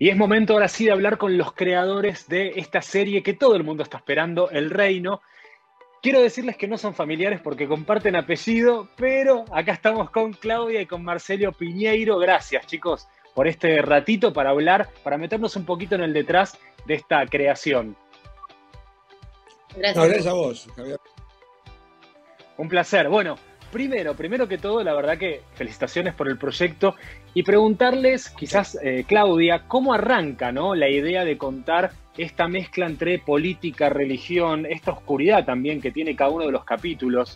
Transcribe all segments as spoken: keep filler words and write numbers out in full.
Y es momento ahora sí de hablar con los creadores de esta serie que todo el mundo está esperando, El Reino. Quiero decirles que no son familiares porque comparten apellido, pero acá estamos con Claudia y con Marcelo Piñeiro. Gracias, chicos, por este ratito para hablar, para meternos un poquito en el detrás de esta creación. Gracias, no, gracias a vos, Javier. Un placer. Bueno, primero, primero que todo, la verdad que felicitaciones por el proyecto y preguntarles, quizás, eh, Claudia, ¿cómo arranca, ¿no?, la idea de contar esta mezcla entre política, religión, esta oscuridad también que tiene cada uno de los capítulos?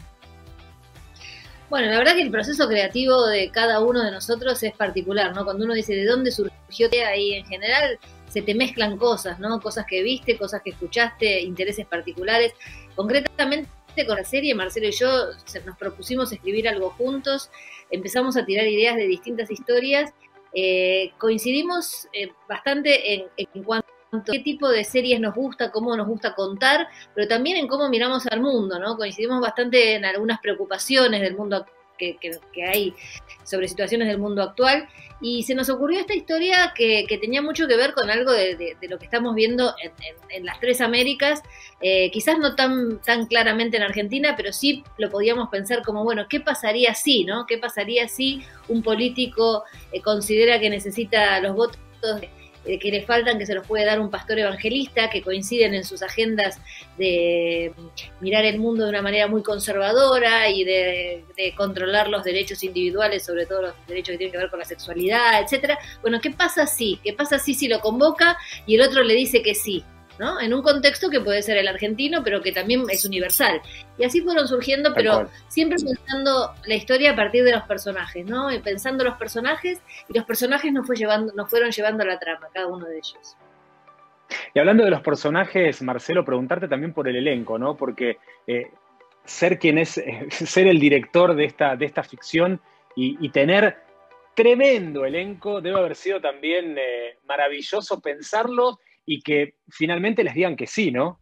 Bueno, la verdad que el proceso creativo de cada uno de nosotros es particular, ¿no? Cuando uno dice de dónde surgió ahí, en general se te mezclan cosas, ¿no? Cosas que viste, cosas que escuchaste, intereses particulares. Concretamente con la serie, Marcelo y yo nos propusimos escribir algo juntos, empezamos a tirar ideas de distintas historias, eh, coincidimos eh, bastante en, en cuanto a qué tipo de series nos gusta, cómo nos gusta contar, pero también en cómo miramos al mundo, ¿no? Coincidimos bastante en algunas preocupaciones del mundo que, que, que hay sobre situaciones del mundo actual, y se nos ocurrió esta historia que, que tenía mucho que ver con algo de, de, de lo que estamos viendo en, en, en las tres Américas, eh, quizás no tan, tan claramente en Argentina, pero sí lo podíamos pensar como, bueno, ¿qué pasaría si, no? ¿Qué pasaría si un político eh, considera que necesita los votos de, eh, que le faltan, que se los puede dar un pastor evangelista, que coinciden en sus agendas de mirar el mundo de una manera muy conservadora y de, de controlar los derechos individuales, sobre todo los derechos que tienen que ver con la sexualidad, etcétera? Bueno, ¿qué pasa si? ¿Qué pasa si si lo convoca y el otro le dice que sí? ¿No? En un contexto que puede ser el argentino, pero que también es universal. Y así fueron surgiendo, pero siempre pensando la historia a partir de los personajes, ¿no? Y pensando los personajes, y los personajes nos, fue llevando, nos fueron llevando a la trama, cada uno de ellos. Y hablando de los personajes, Marcelo, preguntarte también por el elenco, ¿no? Porque eh, ser quien es, eh, ser el director de esta, de esta ficción y, y tener tremendo elenco, debe haber sido también eh, maravilloso pensarlo y que finalmente les digan que sí, ¿no?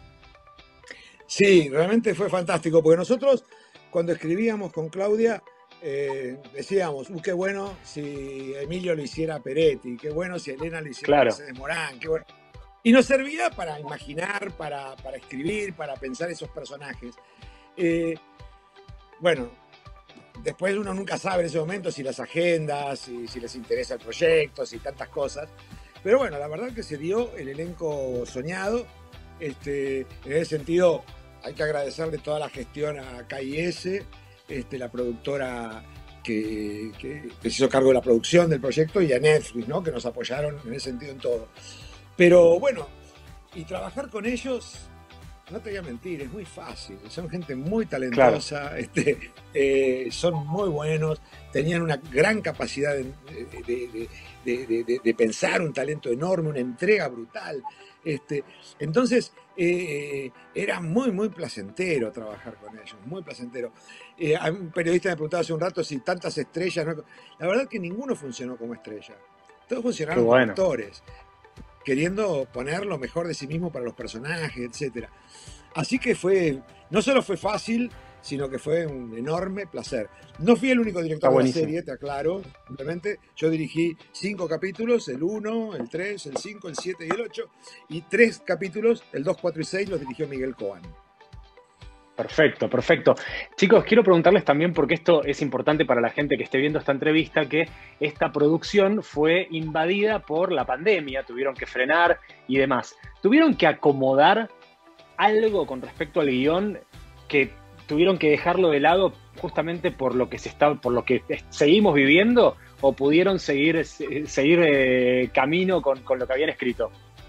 Sí, realmente fue fantástico, porque nosotros cuando escribíamos con Claudia eh, decíamos, uh, qué bueno si Emilio lo hiciera Peretti, qué bueno si Elena lo hiciera claro. Mercedes Morán, qué bueno. Y nos servía para imaginar, para, para escribir, para pensar esos personajes. Eh, bueno, después uno nunca sabe en ese momento si las agendas, si, si les interesa el proyecto, si tantas cosas. Pero bueno, la verdad que se dio el elenco soñado. Este, en ese sentido, hay que agradecerle toda la gestión a K I S, este, la productora que, que, que se hizo cargo de la producción del proyecto, y a Netflix, ¿no?, que nos apoyaron en ese sentido en todo. Pero bueno, y trabajar con ellos, no te voy a mentir, es muy fácil. Son gente muy talentosa, claro. este, eh, son muy buenos, tenían una gran capacidad de, de, de, de, de, de, de pensar, un talento enorme, una entrega brutal. Este, entonces, eh, era muy, muy placentero trabajar con ellos, muy placentero. Eh, un periodista me preguntaba hace un rato si tantas estrellas... ¿no? La verdad que ninguno funcionó como estrella. Todos funcionaron bueno. como actores, queriendo poner lo mejor de sí mismo para los personajes, etcétera. Así que fue, no solo fue fácil, sino que fue un enorme placer. No fui el único director de la serie, te aclaro. Simplemente yo dirigí cinco capítulos, el uno, el tres, el cinco, el siete y el ocho, y tres capítulos, el dos, cuatro y seis, los dirigió Miguel Coan. Perfecto, perfecto. Chicos, quiero preguntarles también, porque esto es importante para la gente que esté viendo esta entrevista, que esta producción fue invadida por la pandemia, tuvieron que frenar y demás. ¿Tuvieron que acomodar algo con respecto al guión que tuvieron que dejarlo de lado justamente por lo que se está, por lo que seguimos viviendo, o pudieron seguir, seguir eh, camino con, con lo que habían escrito?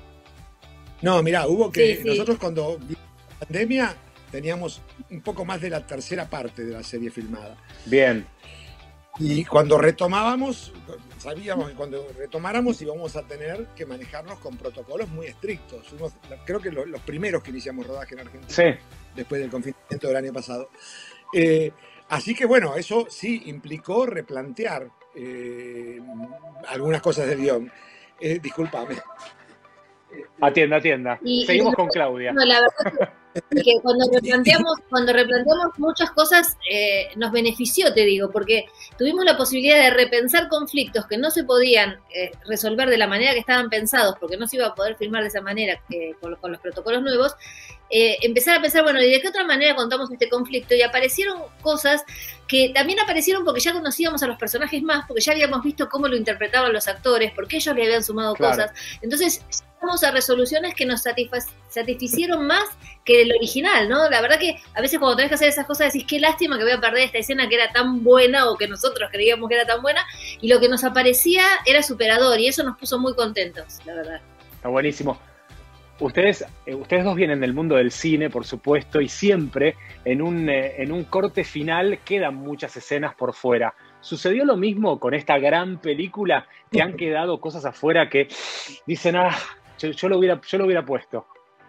No, mirá, hubo que... Sí, sí. Nosotros cuando la pandemia teníamos un poco más de la tercera parte de la serie filmada. Bien. Y cuando retomábamos, sabíamos que cuando retomáramos íbamos a tener que manejarnos con protocolos muy estrictos. Fuimos, creo que los, los primeros que iniciamos rodaje en Argentina, sí. después del confinamiento del año pasado. Eh, así que bueno, eso sí implicó replantear eh, algunas cosas del guión. Eh, discúlpame. Atienda, atienda. Y, Seguimos y, con Claudia. No, la verdad que, que cuando replanteamos, cuando replanteamos muchas cosas, eh, nos benefició, te digo, porque tuvimos la posibilidad de repensar conflictos que no se podían eh, resolver de la manera que estaban pensados, porque no se iba a poder filmar de esa manera eh, con, con los protocolos nuevos. Eh, empezar a pensar, bueno, ¿y de qué otra manera contamos este conflicto? Y aparecieron cosas que también aparecieron porque ya conocíamos a los personajes más, porque ya habíamos visto cómo lo interpretaban los actores, porque ellos le habían sumado claro. cosas. Entonces, llegamos a resoluciones que nos satisfa- satisficieron más que el original, ¿no? La verdad que a veces cuando tenés que hacer esas cosas decís, qué lástima que voy a perder esta escena que era tan buena o que nosotros creíamos que era tan buena, y lo que nos aparecía era superador, y eso nos puso muy contentos, la verdad. Está buenísimo. Ustedes, eh, ustedes dos vienen del mundo del cine, por supuesto, y siempre en un, eh, en un corte final quedan muchas escenas por fuera. ¿Sucedió lo mismo con esta gran película? ¿Que han quedado cosas afuera que dicen, ah, yo, yo, lo, hubiera, yo lo hubiera puesto?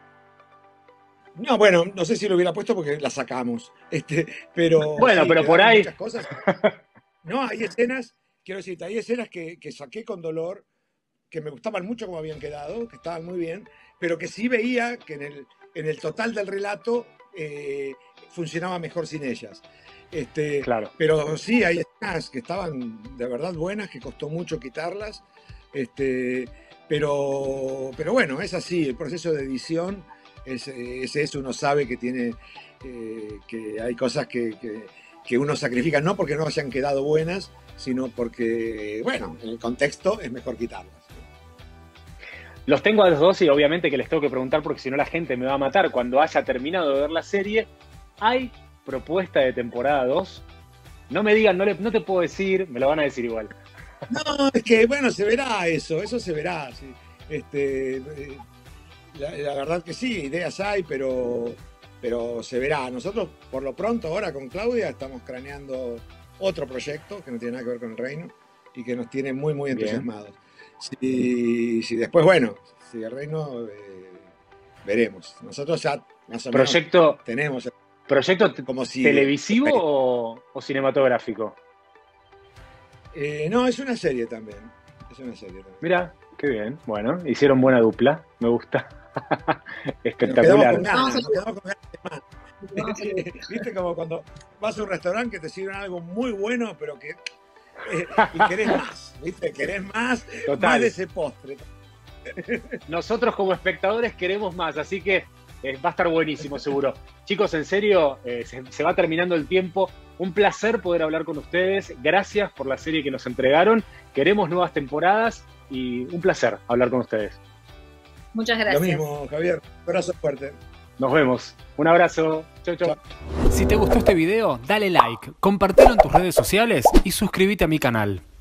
No, bueno, no sé si lo hubiera puesto porque la sacamos. Este, pero bueno, sí, pero por ahí... Muchas cosas. No, hay escenas, quiero decirte, hay escenas que, que saqué con dolor, que me gustaban mucho como habían quedado, que estaban muy bien, pero que sí veía que en el, en el total del relato eh, funcionaba mejor sin ellas. Este, claro. Pero sí, hay escenas que estaban de verdad buenas, que costó mucho quitarlas, este, pero, pero bueno, es así, el proceso de edición es, es eso, uno sabe que tiene, eh, que hay cosas que, que, que uno sacrifica, no porque no hayan quedado buenas, sino porque, bueno, en el contexto es mejor quitarlas. Los tengo a los dos y obviamente que les tengo que preguntar porque si no la gente me va a matar. Cuando haya terminado de ver la serie, ¿hay propuesta de temporada dos? No me digan, no, le, no te puedo decir, me lo van a decir igual. No, es que bueno, se verá eso, eso se verá. Sí. Este, eh, la, la verdad que sí, ideas hay, pero, pero se verá. Nosotros, por lo pronto, ahora con Claudia, estamos craneando otro proyecto que no tiene nada que ver con el reino y que nos tiene muy, muy entusiasmados. Si, si después, bueno, si el reino, eh, veremos. Nosotros ya más o proyecto, menos tenemos... ¿Proyecto como si, televisivo o, o cinematográfico? Eh, no, es una serie también. Es una serie también. Mira, qué bien. Bueno, hicieron buena dupla. Me gusta. Espectacular. Nos quedamos con ganas, nos quedamos con ganas de más. ¿Viste como cuando vas a un restaurante que te sirven algo muy bueno, pero que... Eh, y querés más, ¿viste? Querés más, Total. Más de ese postre. Nosotros como espectadores queremos más, así que eh, va a estar buenísimo seguro. Chicos, en serio, eh, se, se va terminando el tiempo. Un placer poder hablar con ustedes. Gracias por la serie que nos entregaron. Queremos nuevas temporadas y un placer hablar con ustedes. Muchas gracias. Lo mismo, Javier. Un abrazo fuerte. Nos vemos. Un abrazo. Chau, chau. Si te gustó este video, dale like, compartilo en tus redes sociales y suscríbete a mi canal.